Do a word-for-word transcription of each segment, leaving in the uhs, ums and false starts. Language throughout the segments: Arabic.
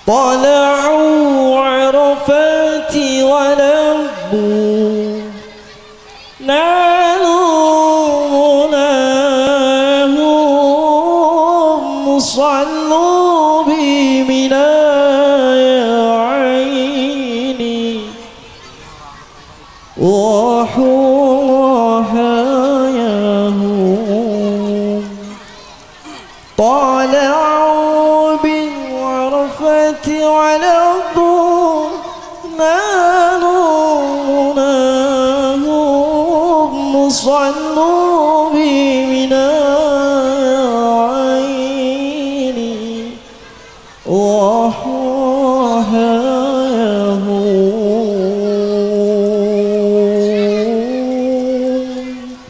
طلعوا عرفات ولبوا نالوا مناهم صلوا بمنى يا عيني وحواياهم طلعوا بالعرفة ولبوا نالوا مناهم صلوا بمنى عيني وحواياهم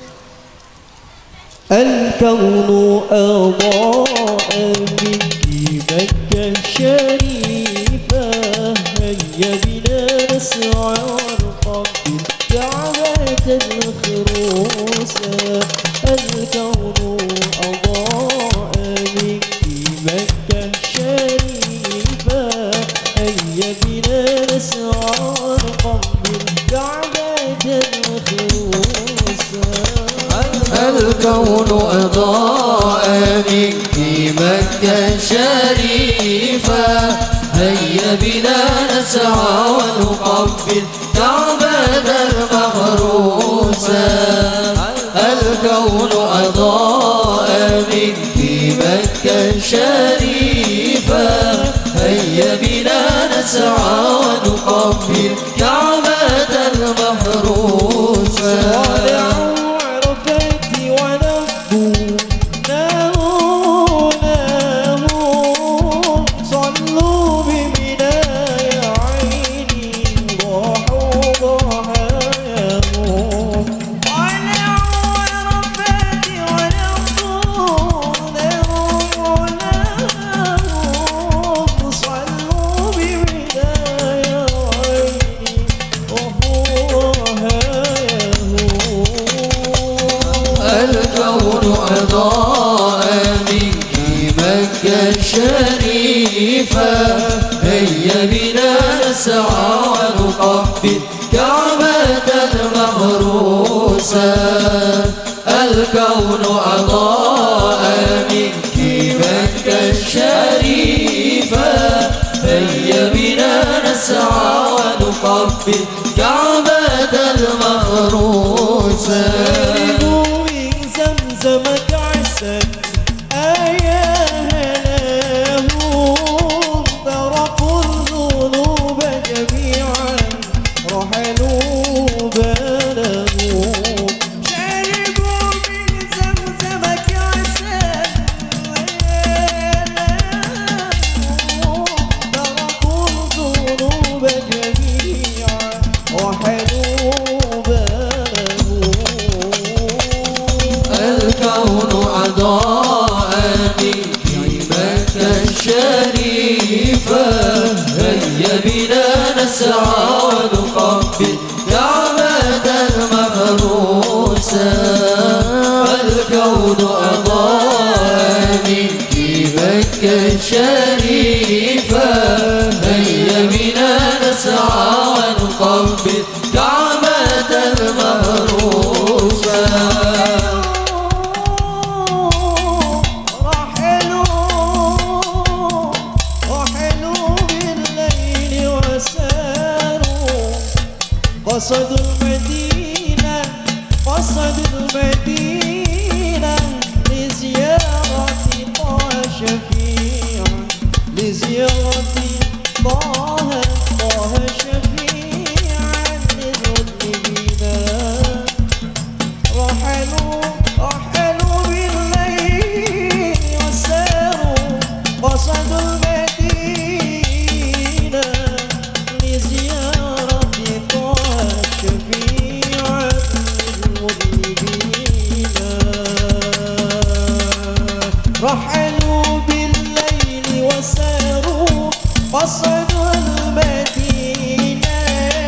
الكون أضاء منك مكة الشريفة هيا بنا نسعى ونقبل كعبة الخروسة الكون أضاء منك مكة الشريفة هيا بنا نسعى ونقبل كعبة الخروسة الكون أضاء منك مكة شريفة هيا بنا نسعى ونقبل كعبة المغروسة الكون أضاء منك مكة شريفة هيا بنا نسعى ونقبل كعبة المغروسة أضاء منك مكة شريفة هيا بنا نسعى ونقبل كعبة المغروسة الكون أضاء منك مكة شريفة هيا بنا نسعى ونقبل كعبة المغروسة زمزمك عسل أيا هلاهم تركوا الذنوب جميعا رحلوا بلغوا شربوا من زمزمك عسل أيا هلاهم تركوا الذنوب جميعا رحلوا الكون أضاء منك مكة الشريفة هيا بنا نسعى ونقبل كعبة المغروسة الكون أضاء منك مكة الشريفة هيا بنا نسعى ونقبل كعبة المغروسة قصدوا المدينة قصدوا المدينة لزيارة طه شفيعا لزيارة طه طه شفيعا للمذنبين رحلوا رحلوا بالليل وساروا قصدوا المدينة لزيارة شفيعا للمذنبين رحلوا بالليل وساروا قصدوا المدينة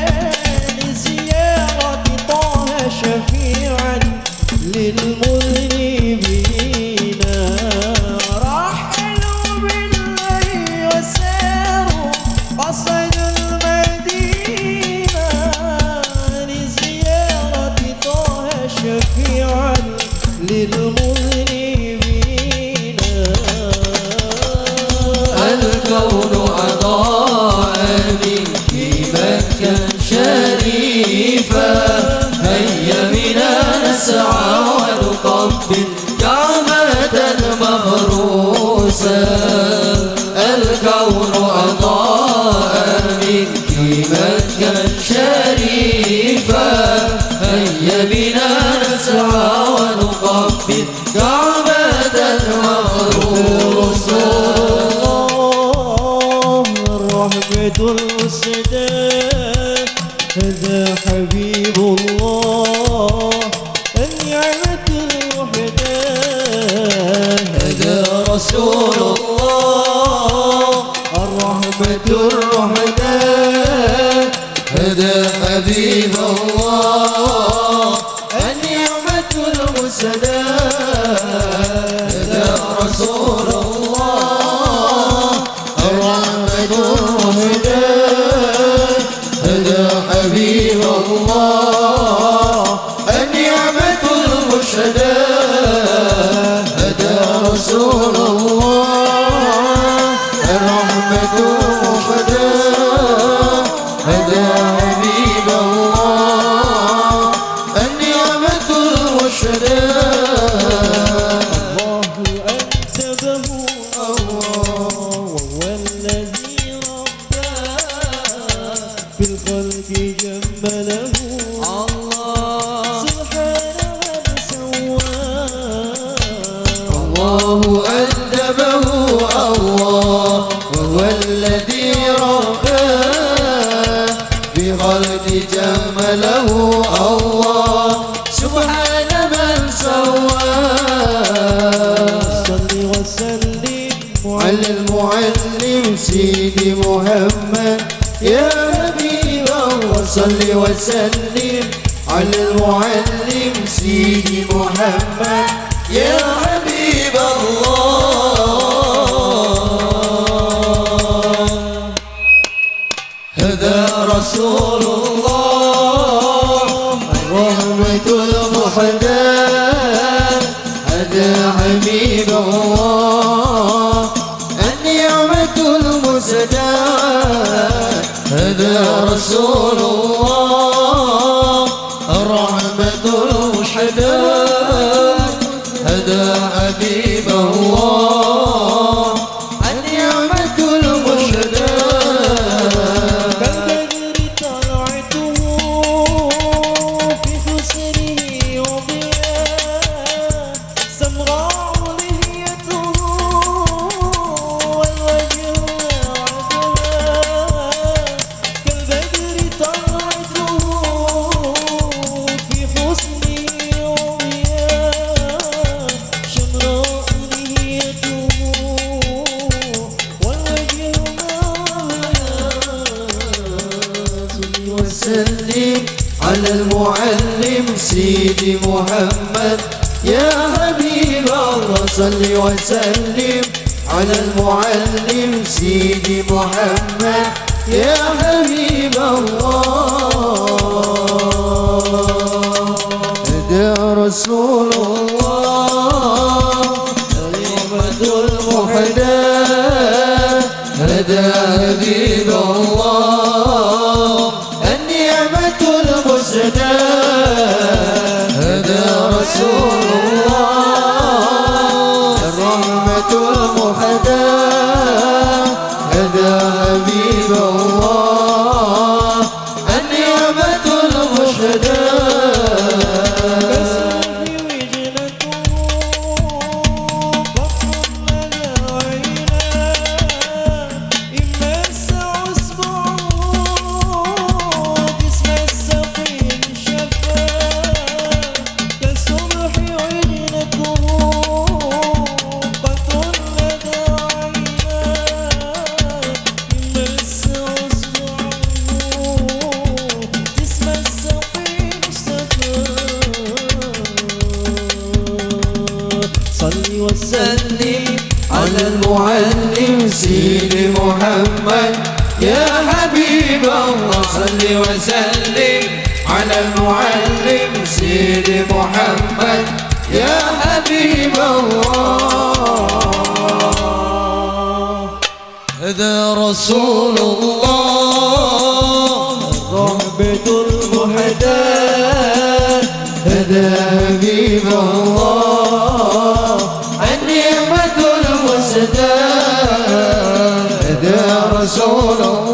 لزيارة طه شفيعا للمذنبين رحلوا بالليل وساروا الكون أضاء منك مكة شريفة هيا بنا نسعى ونقبل كعبة المغرور الله الرحمة المسدى هذا حبيب الله النعمة الوحدة هذا رسول الله الرحمة الرحمة هذا حبيب الله النعمة المسدى هذا رسول الله الرحمة الرحمة هذا حبيب الله النعمة المرشدة هذا رسول الله الرحمة المرشدة هذا حبيب الله النعمة المرشدة الله أنتبه الله وهو الذي رباه بالخلق جمله الله سبحان من سواه الله أدبه الله وهو الذي رباه بخلق جمله الله سبحان من سواه صل وسلم على المعلم سيدي محمد يا حبيب الله صل وسلم على المعلم سيدي محمد يا حبيب الله هذا رسول الله الرحمة المحدى هذا حبيب الله النعمة المسدى هذا رسول الله الرحمة المحدى هذا حبيب الله النعمة المسدى كالبدر طلعته في حسنه وضياء سمراء لحيته والوجه عجبا كالبدر طلعته في حسنه وضياء سمراء لحيته والوجه وسلم على المعلم سيدي محمد يا حبيب الله صل وسلم على المعلم سيدي محمد يا حبيب الله هذا رسول الله النعمة المحدى هذا حبيب الله النعمة المسدى هذا رسول الله الرحمة المحدى هذا حبيب الله النعمة المسدى وسلم على المعلم سيدي محمد يا حبيب الله صل وسلم على المعلم سيدي محمد يا حبيب الله هذا رسول الله الرحمة المحدى هذا حبيب الله النعمة المسدى هذا رسول